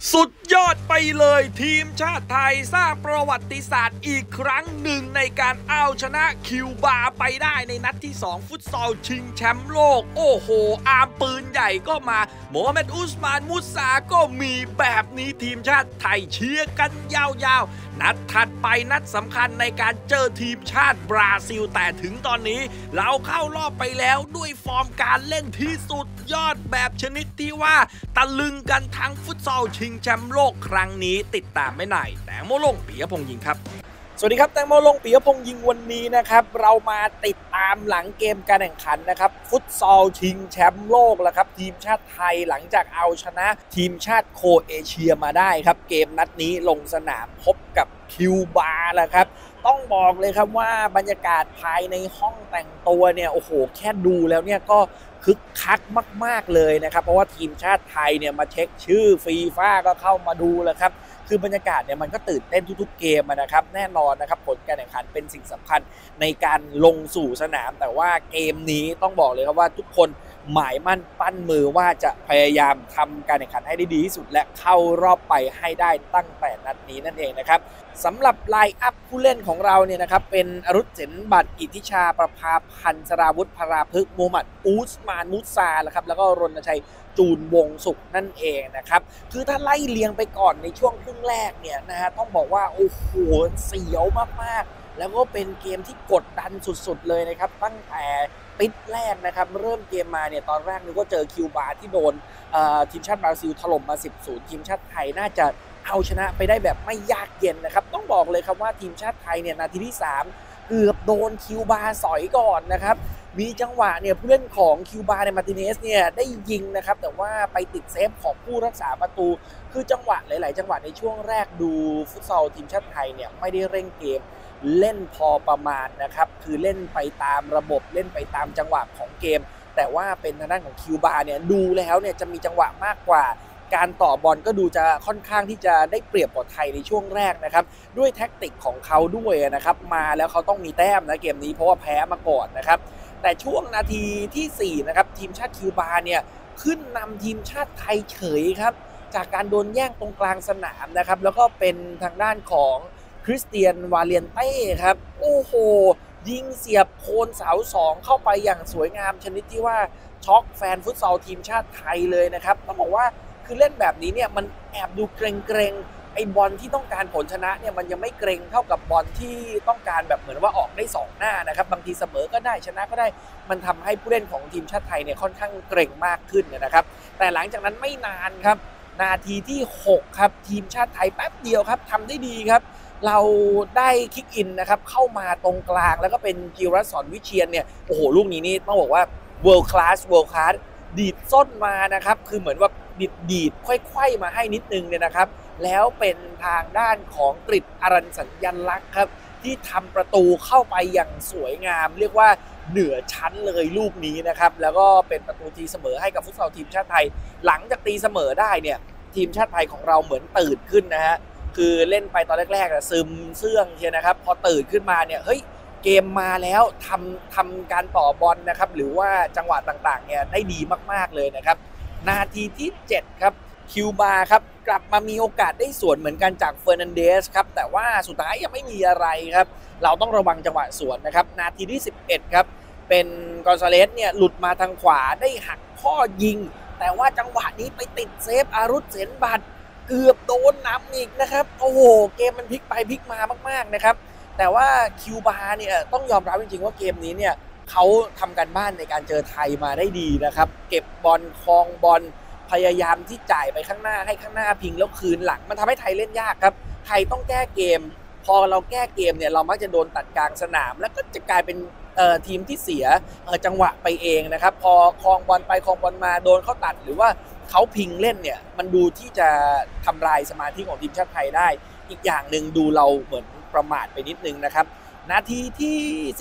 สุดยอดไปเลยทีมชาติไทยสร้างประวัติศาสตร์อีกครั้งหนึ่งในการเอาชนะคิวบาไปได้ในนัดที่ 2 ฟุตซอลชิงแชมป์โลกโอ้โหอาร์มปืนใหญ่ก็มาโมฮัมเหม็ด อุสมาน มุสาก็มีแบบนี้ทีมชาติไทยเชียร์กันยาวๆนัดถัดไปนัดสำคัญในการเจอทีมชาติบราซิลแต่ถึงตอนนี้เราเข้ารอบไปแล้วด้วยฟอร์มการเล่นที่สุดยอดแบบชนิดที่ว่าตะลึงกันทั้งฟุตซอลชิงแชมป์โลกครั้งนี้ติดตามไม่ไหนแตงโมลงปิยพงษ์ยิงครับสวัสดีครับแตงโมลงปิยพงษ์ยิงวันนี้นะครับเรามาติดตามหลังเกมการแข่งขันนะครับฟุตซอลชิงแชมป์โลกแล้วครับทีมชาติไทยหลังจากเอาชนะทีมชาติโครเอเชียมาได้ครับเกมนัดนี้ลงสนามพบกับคิวบาแล้วครับต้องบอกเลยครับว่าบรรยากาศภายในห้องแต่งตัวเนี่ยโอ้โหแค่ดูแล้วเนี่ยก็คึกคักมากๆเลยนะครับเพราะว่าทีมชาติไทยเนี่ยมาเช็คชื่อฟีฟ่าก็เข้ามาดูแล้วครับคือบรรยากาศเนี่ยมันก็ตื่นเต้นทุกๆเกมนะครับแน่นอนนะครับผลการแข่งขันเป็นสิ่งสำคัญในการลงสู่สนามแต่ว่าเกมนี้ต้องบอกเลยครับว่าทุกคนหมายมั่นปั้นมือว่าจะพยายามทำการแข่งขันให้ได้ดีที่สุดและเข้ารอบไปให้ได้ตั้งแต่นัดนี้นั่นเองนะครับสำหรับไลน์อัพผู้เล่นของเราเนี่ยนะครับเป็นอรุษเสนบัตรอิทธิชาประภาพันธ์สราวุธพราพฤกษ์มูฮัมหมัด อุสมาน มุสาครับแล้วก็รณชัยจูนวงสุขนั่นเองนะครับคือถ้าไล่เลียงไปก่อนในช่วงครึ่งแรกเนี่ยนะฮะต้องบอกว่าโอ้โหเสียวมากๆแล้วก็เป็นเกมที่กดดันสุดๆเลยนะครับตั้งแต่ปิดแรกนะครับเริ่มเกมมาเนี่ยตอนแรกนึกว่าเจอคิวบาที่โดนทีมชาติบราซิลถล่มมา 10-0 ทีมชาติไทยน่าจะเอาชนะไปได้แบบไม่ยากเย็นนะครับต้องบอกเลยครับว่าทีมชาติไทยเนี่ยนาทีที่3เกือบโดนคิวบาสอยก่อนนะครับมีจังหวะเนี่ยผู้เล่นของคิวบาในมาร์ติเนสเนี่ยได้ยิงนะครับแต่ว่าไปติดเซฟของผู้รักษาประตูคือจังหวะหลายๆจังหวะในช่วงแรกดูฟุตซอลทีมชาติไทยเนี่ยไม่ได้เร่งเกมเล่นพอประมาณนะครับคือเล่นไปตามระบบเล่นไปตามจังหวะของเกมแต่ว่าเป็นทางด้านของคิวบาเนี่ยดูแล้วเนี่ยจะมีจังหวะมากกว่าการต่อบอลก็ดูจะค่อนข้างที่จะได้เปรียบกว่าไทยในช่วงแรกนะครับด้วยแท็กติกของเขาด้วยนะครับมาแล้วเขาต้องมีแต้มนะเกมนี้เพราะว่าแพ้มาก่อนนะครับแต่ช่วงนาทีที่4นะครับทีมชาติคิวบาเนี่ยขึ้นนำทีมชาติไทยเฉยครับจากการโดนแย่งตรงกลางสนามนะครับแล้วก็เป็นทางด้านของคริสเตียนวาเลียนเต้ครับโอ้โหยิงเสียบโคนเสา2เข้าไปอย่างสวยงามชนิดที่ว่าช็อกแฟนฟุตซอลทีมชาติไทยเลยนะครับต้องบอกว่าคือเล่นแบบนี้เนี่ยมันแอบดูเกรงๆไอ้บอลที่ต้องการผลชนะเนี่ยมันยังไม่เกรงเท่ากับบอลที่ต้องการแบบเหมือนว่าออกได้2หน้านะครับบางทีเสมอก็ได้ชนะก็ได้มันทำให้ผู้เล่นของทีมชาติไทยเนี่ยค่อนข้างเกรงมากขึ้นนะครับแต่หลังจากนั้นไม่นานครับนาทีที่6ครับทีมชาติไทยแป๊บเดียวครับทำได้ดีครับเราได้คิกอินนะครับเข้ามาตรงกลางแล้วก็เป็นจิรศรวิเชียรเนี่ยโอ้โหลูกนี้นี่ต้องบอกว่า world class ดีดส้นมานะครับคือเหมือนว่าดีดไขว้มาให้นิดนึงเนี่ยนะครับแล้วเป็นทางด้านของกฤษ อรัญสัญญลักษณ์ครับที่ทำประตูเข้าไปอย่างสวยงามเรียกว่าเหนือชั้นเลยลูกนี้นะครับแล้วก็เป็นประตูตีเสมอให้กับฟุตซอลทีมชาติไทยหลังจากตีเสมอได้เนี่ยทีมชาติไทยของเราเหมือนตื่นขึ้นนะฮะคือเล่นไปตอนแรกๆซึมเสื่องเชียวนะครับพอตื่นขึ้นมาเนี่ยเฮ้ยเกมมาแล้วทำการต่อบอลนะครับหรือว่าจังหวะต่างๆเนี่ยได้ดีมากๆเลยนะครับนาทีที่7ครับคิวบาครับกลับมามีโอกาสได้สวนเหมือนกันจากเฟอร์นันเดสครับแต่ว่าสุดท้ายยังไม่มีอะไรครับเราต้องระวังจังหวะสวนนะครับนาทีที่11ครับเป็นกอนซาเลสเนี่ยหลุดมาทางขวาได้หักข้อยิงแต่ว่าจังหวะนี้ไปติดเซฟอารุษเสนบัตรเกือบโดนนำอีกนะครับโอ้โหเกมมันพลิกไปพลิกมามากๆนะครับแต่ว่าคิวบาเนี่ยต้องยอมรับจริงๆว่าเกมนี้เนี่ยเขาทำการบ้านในการเจอไทยมาได้ดีนะครับเก็บบอลครองบอลพยายามที่จ่ายไปข้างหน้าให้ข้างหน้าพิงแล้วคืนหลังมันทำให้ไทยเล่นยากครับไทยต้องแก้เกมพอเราแก้เกมเนี่ยเรามักจะโดนตัดกลางสนามแล้วก็จะกลายเป็นทีมที่เสียจังหวะไปเองนะครับพอครองบอลไปครองบอลมาโดนเขาตัดหรือว่าเขาพิงเล่นเนี่ยมันดูที่จะทำลายสมาธิของทีมชาติไทยได้อีกอย่างหนึ่งดูเราเหมือนประมาทไปนิดนึงนะครับนาทีที่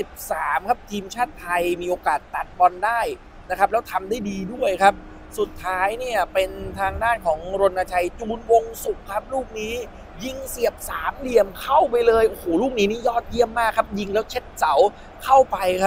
13ครับทีมชาติไทยมีโอกาสตัดบอลได้นะครับแล้วทำได้ดีด้วยครับสุดท้ายเนี่ยเป็นทางด้านของรณชัยจูนวงสุขครับลูกนี้ยิงเสียบ3เหลี่ยมเข้าไปเลยโอ้โหลูกนี้นี่ยอดเยี่ยมมากครับยิงแล้วเช็ดเสาเข้าไปครับ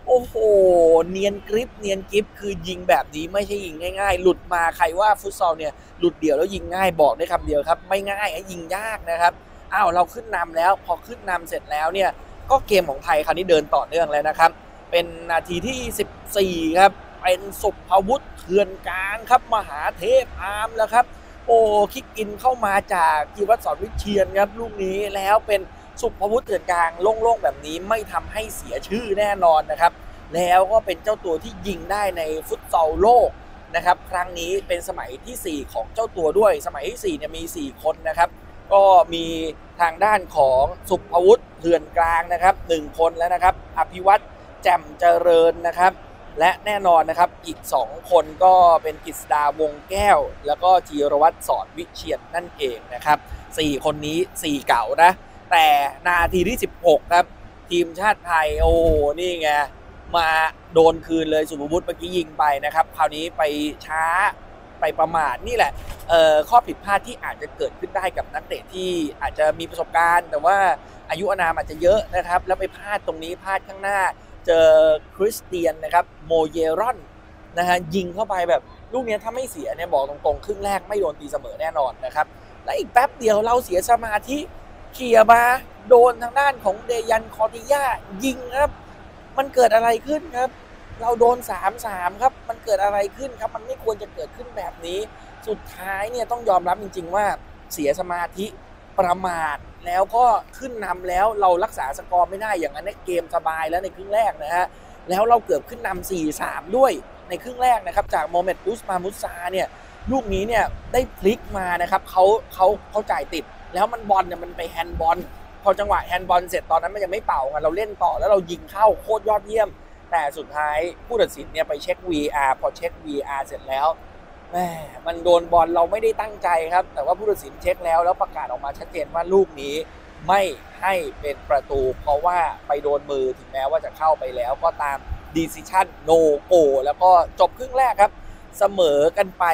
โอ้โหเนียนกริบคือยิงแบบนี้ไม่ใช่ยิงง่ายๆหลุดมาใครว่าฟุตซอลเนี่ยหลุดเดี่ยวแล้วยิงง่ายบอกได้คำเดียวครับไม่ง่ายยิงยากนะครับเราขึ้นนำแล้วพอขึ้นนำเสร็จแล้วเนี่ยก็เกมของไทยคราวนี้เดินต่อเนื่องแล้วนะครับเป็นนาทีที่14ครับเป็นสุภวุฒิเถื่อนกลางครับมหาเทพอาร์มแล้วครับโอ้คิกอินเข้ามาจากจิรวัตร สอนวิเชียรครับลูกนี้แล้วเป็นสุภวุฒิเถื่อนกลางโล่งๆแบบนี้ไม่ทำให้เสียชื่อแน่นอนนะครับแล้วก็เป็นเจ้าตัวที่ยิงได้ในฟุตซอลโลกนะครับครั้งนี้เป็นสมัยที่4ของเจ้าตัวด้วยสมัยที่4เนี่ยมี4คนนะครับก็มีทางด้านของสุภวุฒิเถื่อนกลางนะครับ1คนแล้วนะครับอภิวัตรแจ่มเจริญนะครับและแน่นอนนะครับอีก2คนก็เป็นกฤษดาวงแก้วแล้วก็จิรวัตร สอนวิเชียรนั่นเองนะครับ4คนนี้4เก่านะแต่นาทีที่16ครับทีมชาติไทยโอ้นี่ไงมาโดนคืนเลยสุภวุฒิเมื่อกี้ยิงไปนะครับคราวนี้ไปช้าไปประมาทนี่แหละข้อผิดพลาดที่อาจจะเกิดขึ้นได้กับนักเตะที่อาจจะมีประสบการณ์แต่ว่าอายุอานามอาจจะเยอะนะครับแล้วไปพลาดตรงนี้พลาดข้างหน้าเจอคริสเตียนนะครับโมเยรอนนะฮะยิงเข้าไปแบบลูกนี้ถ้าไม่เสียเนี่ยบอกตรงๆครึ่งแรกไม่โดนตีเสมอแน่นอนนะครับและอีกแป๊บเดียวเราเสียสมาธิเขี่ยมาโดนทางด้านของเดยันคอร์ติยายิงครับมันเกิดอะไรขึ้นครับเราโดน 3-3 ครับมันเกิดอะไรขึ้นครับมันไม่ควรจะเกิดขึ้นแบบนี้สุดท้ายเนี่ยต้องยอมรับจริงๆว่าเสียสมาธิประมาทแล้วก็ขึ้นนำแล้วเรารักษาสกอร์ไม่ได้อย่างนั้นเกมสบายแล้วในครึ่งแรกนะฮะแล้วเราเกือบขึ้นนำ 4-3 ด้วยในครึ่งแรกนะครับจากโมเมดอุสมามุซาเนี่ยลูกนี้เนี่ยได้พลิกมานะครับเขาจ่ายติดแล้วมันบอลเนี่ยมันไปแฮนด์บอลพอจังหวะแฮนด์บอลเสร็จตอนนั้นมันยังไม่เป่ากันเราเล่นต่อแล้วเรายิงเข้าโคตรยอดเยี่ยมแต่สุดท้ายผู้ตัดสินเนี่ยไปเช็ค VR พอเช็ค VR เสร็จแล้วแม่มันโดนบอลเราไม่ได้ตั้งใจครับแต่ว่าผู้ตัดสินเช็คแล้วประกาศออกมาชัดเจนว่าลูกนี้ไม่ให้เป็นประตูเพราะว่าไปโดนมือถึงแม้ว่าจะเข้าไปแล้วก็ตาม decision no go แล้วก็จบครึ่งแรกครับเสมอกันไป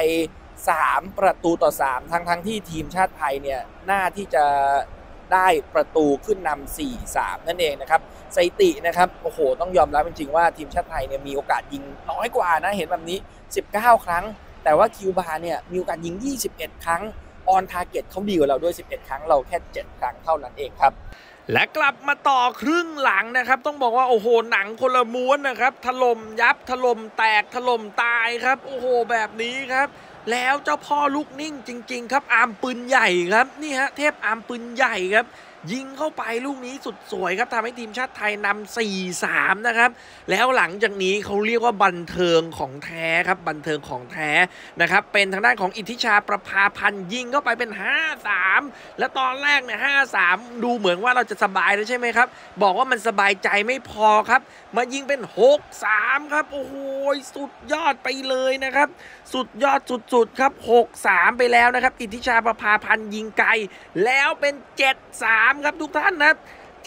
3-3ทั้งที่ทีมชาติไทยเนี่ยน่าที่จะได้ประตูขึ้นนำ 4-3 นั่นเองนะครับสถิตินะครับโอ้โหต้องยอมรับจริงๆว่าทีมชาติไทยเนี่ยมีโอกาสยิงน้อยกว่านะเห็นแบบนี้19 ครั้งแต่ว่าคิวบาเนี่ยมีโอกาสยิง21 ครั้งออนทาร์เก็ตเขาดีกว่าเราด้วย11 ครั้งเราแค่7 ครั้งเท่านั้นเองครับและกลับมาต่อครึ่งหลังนะครับต้องบอกว่าโอ้โหหนังคนละม้วนนะครับถล่มยับถล่มแตกถล่มตายครับโอ้โหแบบนี้ครับแล้วเจ้าพ่อลูกนิ่งจริงๆครับอาร์มปืนใหญ่ครับนี่ฮะเทพอาร์มปืนใหญ่ครับยิงเข้าไปลูกนี้สุดสวยครับทำให้ทีมชาติไทยนำ 4-3 นะครับแล้วหลังจากนี้เขาเรียกว่าบันเทิงของแท้ครับบันเทิงของแท้นะครับเป็นทางด้านของอิทธิชาประภาพันธ์ยิงเข้าไปเป็น 5-3 และตอนแรกเนี่ย 5-3 ดูเหมือนว่าเราจะสบายแล้วใช่ไหมครับบอกว่ามันสบายใจไม่พอครับมายิงเป็น 6-3 ครับโอ้โหสุดยอดไปเลยนะครับสุดยอดสุดๆครับ 6-3 ไปแล้วนะครับอิทธิชาประภาพันธ์ยิงไกลแล้วเป็น 7-3 ครับทุกท่านนะครับ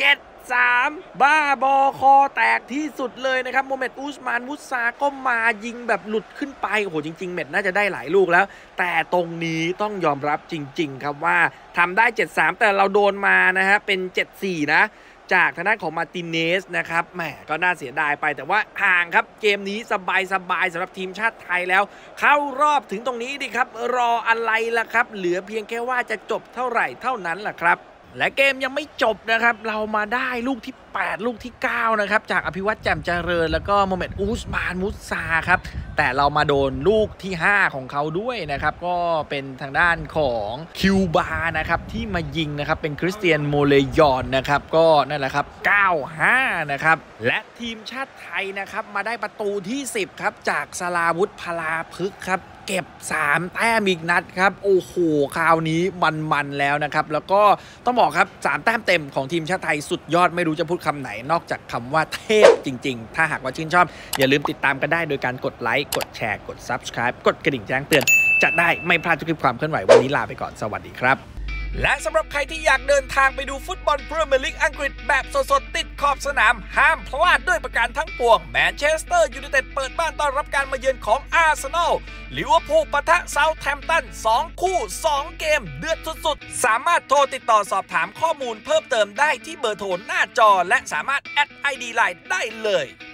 7-3 บ้าบอคอแตกที่สุดเลยนะครับโมเมดอุสมานมุซาก็มายิงแบบหลุดขึ้นไปโอ้โหจริงๆเม็ดน่าจะได้หลายลูกแล้วแต่ตรงนี้ต้องยอมรับจริงๆครับว่าทำได้ 7-3 แต่เราโดนมานะฮะเป็น 7-4 นะจากทางด้านของมาร์ติเนสนะครับแหมก็น่าเสียดายไปแต่ว่าห่างครับเกมนี้สบายสำหรับทีมชาติไทยแล้วเข้ารอบถึงตรงนี้ดิครับรออะไรล่ะครับเหลือเพียงแค่ว่าจะจบเท่าไหร่เท่านั้นล่ะครับและเกมยังไม่จบนะครับเรามาได้ลูกที่8ลูกที่9นะครับจากอภิวัตรแจ่มเจริญแล้วก็โมเมดอุสมานมุซาครับแต่เรามาโดนลูกที่5ของเขาด้วยนะครับก็เป็นทางด้านของคิวบานะครับที่มายิงนะครับเป็นคริสเตียนโมเลยอนนะครับก็นั่นแหละครับ9-5นะครับและทีมชาติไทยนะครับมาได้ประตูที่10ครับจากสราวุธพลาพฤกษ์ครับเก็บ3 แต้มอีกนัดครับโอ้โหคราวนี้มันแล้วนะครับแล้วก็ต้องบอกครับ3 แต้มเต็มของทีมชาติไทยสุดยอดไม่รู้จะพูดคำไหนนอกจากคำว่าเทพจริงๆถ้าหากว่าชื่นชอบอย่าลืมติดตามกันได้โดยการกดไลค์กดแชร์กด Subscribe กดกระดิ่งแจ้งเตือนจะได้ไม่พลาดทุกคลิปความเคลื่อนไหววันนี้ลาไปก่อนสวัสดีครับและสำหรับใครที่อยากเดินทางไปดูฟุตบอลพรีเมียร์ลีกอังกฤษแบบสดๆติดขอบสนามห้ามพลาดด้วยประการทั้งปวงแมนเชสเตอร์ยูไนเต็ดเปิดบ้านต้อนรับการมาเยือนของอาร์เซนอลลิเวอร์พูลปะทะเซาท์แฮมป์ตัน2 คู่ 2 เกมเดือดสุดๆสามารถโทรติดต่อสอบถามข้อมูลเพิ่มเติมได้ที่เบอร์โทรหน้าจอและสามารถแอด ID ไลน์ได้เลย